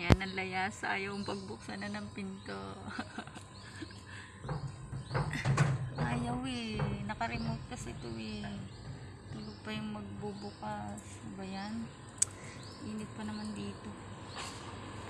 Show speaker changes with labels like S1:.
S1: Yan ang layas. Ayaw pagbuksan na ng pinto. Ayaw eh. Naka-remote kasi ito eh. Tulog pa yung magbubukas. Ba yan? Init pa naman dito.